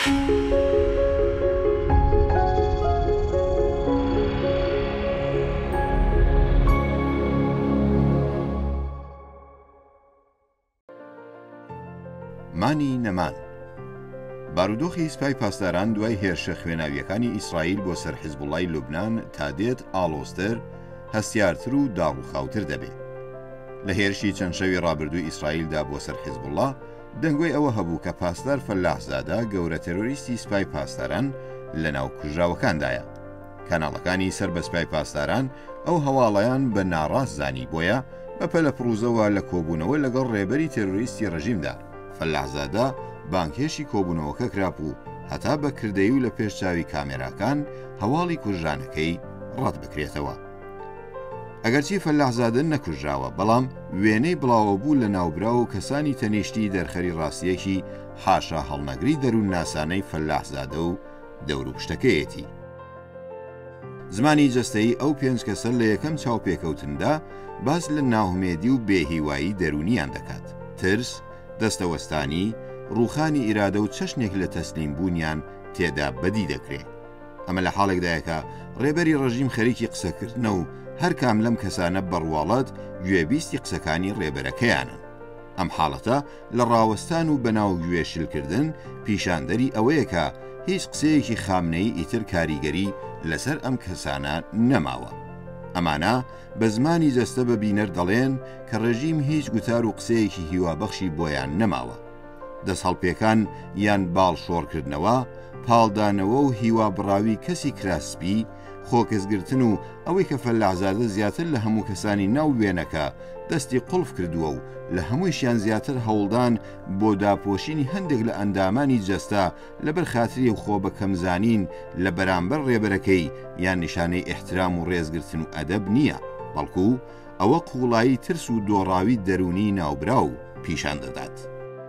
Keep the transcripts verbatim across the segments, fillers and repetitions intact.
مانی نەمان بارودۆخی سپای پاسداران دوای هێرشە خوێناویەکانی ئیسرائیل بۆ سەر حیزبوڵای لوبنان تا دێت ئاڵۆزتر هەستیارتر و داڕوخاوتر دەبێت. لە هێرشی چەند شەوی ڕابردووی ئیسرائیلدا بۆ سەر حیزبوڵا دەنگۆی ئەوە هەبوو کە پاسدار فەلاحزادە گەورە تێرۆریستی سپای پاسداران لە ناو کوژراوەکاندایە. کاناڵەکانی سەر بە سپای پاسداران ئەو هەواڵەیان بە ناڕاست زانی، بۆیە بەپە لە پرۆزەوە لە کۆبوونەوە لەگەڵ ڕێبەری تێرۆریستی ڕژیمدا فەلاحزادە بانکێشی کۆبوونەوەکە کراپ و هەتا بە کردەی و لە پێشچاوی کامێراکان هەواڵی کوژرانەکەی ڕەت بکرێتەوە. ئەگەرچی فەلاحزادە نەکوژراوە، بەڵام وێنەی بڵاوەبوو لە ناوبرا و کەسانی تەنیشتی دەرخەری ڕاستیەکی حاشا هەڵنەگری دەروون ناسانەی فەلاحزادە و دەوروپشتەکەیەتی. زمانی جەستەیی ئەو پێنج کەسە لە یەکەم چاوپێکەوتندا باس لە ناهومێدی و بێهیوایی دەرونیان دەکات. ترس، دەستەوەستانی، ڕووخانی ئیرادە و چەشنێک لە تەسلیم بوونیان تێدا بەدی دەکرێت. ئەمە لە حاڵێکدایەکە ڕێبەری ڕژیم خەریکی قسەکردنە و هەر کام لەم کەسانە بەڕواڵەت گوێبیستی قسەکانی ڕێبەرەکەیانن. ئەم حاڵەتە لە ڕاوەستان و بەناو گوێشلکردن پیشاندەری ئەوەیە هیچ قسەیەکی خامنەی ئیتر کاریگەری لەسەر ئەم کەسانە نەماوە. ئەمانە بە زمانی جەستە بە بینەر دەڵێن کە ڕێژیم هیچ گوتار و قسەیەکی هیوابەخشی بۆیان نەماوە. دەست هەڵپێکان یان باڵ شۆڕکردنەوە، پاڵدانەوە و هیوا بڕاوی کەسی کراسپی، خۆکەسگرتن و ئەوەی کە فەلاحزادە زیاتر لە هەموو کەسانی ناو وێنەکە دەستی قوڵف کردووە و لە هەموویشیان زیاتر هەوڵدان بۆ داپۆشینی هەندێک لە ئەندامانی جەستە لەبەر خاتری و خۆ بە کەمزانین لە بەرامبەر ڕێبەرەکەی یان نیشانەی ئیحترام و ڕێزگرتن و ئەدەب نییە، بەڵکو ئەوە قوڵایی ترس و دۆڕاوی دەرونی ناوبرا و پیشان دەدات.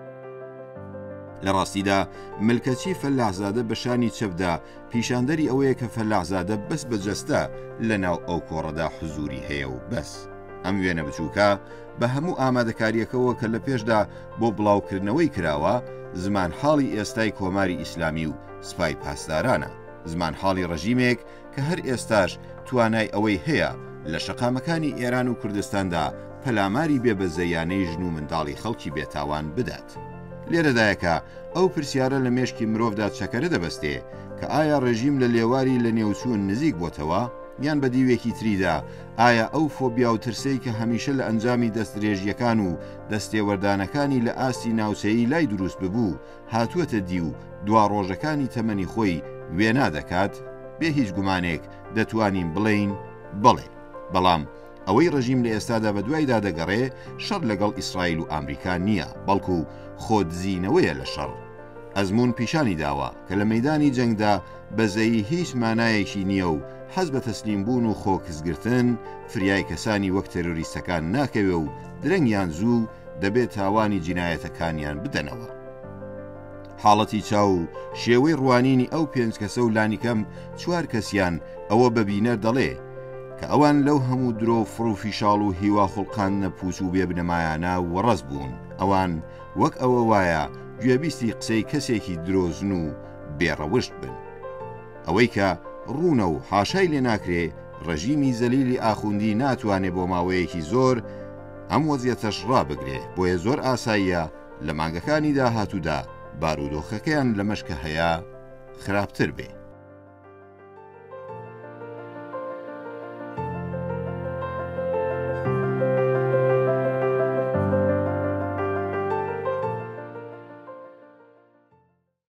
لە ڕاستیدا ملکەچی فەلاحزادە بە شانی چەپدا پیشاندەری ئەوەیە کە فەلاحزادە بەس بە جەستە لە ناو ئەو کۆڕەدا حزوری هەیە و بەس. ئەم وێنە بچووکە بە هەموو ئامادەکاریەکەوە کە لە پێشدا بۆ بڵاوکردنەوەی کراوە زمان حاڵی ئێستای کۆماری ئیسلامی و سپای پاسدارانە، زمان حاڵی ڕژیمێک کە هەر ئێستاش توانای ئەوەی هەیە لە شەقامەکانی ئێران و کوردستاندا پەلاماری بێ بە زەیانەی ژن و منداڵی خەڵکی بێتاوان بدات. لێرەدایەکە ئەو پرسیارە لە مێشکی مرۆڤدا چەکەرە دەبەستێ کە ئایا ڕێژیم لە لێواری لە نێوچوون نزیک بۆتەوە یان بە دیوێکی تریدا ئایا ئەو فۆبیا و ترسەی کە هەمیشە لە ئەنجامی دەستدرێژیەکان و دەستێوەردانەکانی لە ئاستی ناوچەیی لای دروست ببوو هاتووەتە دی و دوا ڕۆژەکانی تەمەنی خۆی وێنا دەکات، بێ هیچ گومانێک دەتوانین بڵێین بەڵێ. بەڵام ئەوەی ڕژیم لە ئێستادا بە دوایدا دەگەڕێ شەڕ لەگەڵ ئیسرائیل و ئەمریکا نییە، بەڵکو خۆدزینەوەیە لە شەڕ. ئەزمون پیشانی داوە کە لە مەیدانی جەنگدا بەزەیی هیچ مانایەکی نییە و حەز بە تەسلیم بوون و خۆکەسگرتن فریای کەسانی وەک تەرۆریستەکان ناکەوێ و درەنگیان زوو دەبێت تاوانی جینایەتەکانیان بدەنەوە. حاڵەتی چاو و شێوەی ڕوانینی ئەو پێنج کەسە و لانیکەم چوار کەسیان ئەوە بە بینەر دەڵێ کە ئەوان لەو هەموو درۆ فڕوفی شاڵ و هیوا خوڵقان نەپوچ و بێبنەمایانە وەڕەز بوون. ئەوان وەک ئەوە وایە گوێبیستی قسەی کەسێکی درۆزن و بێڕەوشت بن. ئەوەی کە ڕوونە و حاشای لێ ناکرێ ڕژیمی زەلیلی ئاخوندی ناتوانێت بۆ ماوەیەکی زۆر ئەم وەزیەتەش ڕابگرێ، بۆیە زۆر ئاساییە لە مانگەکانی داهاتوودا بارودۆخەکەیان لە مەشکە هەیە خراپتر بێ.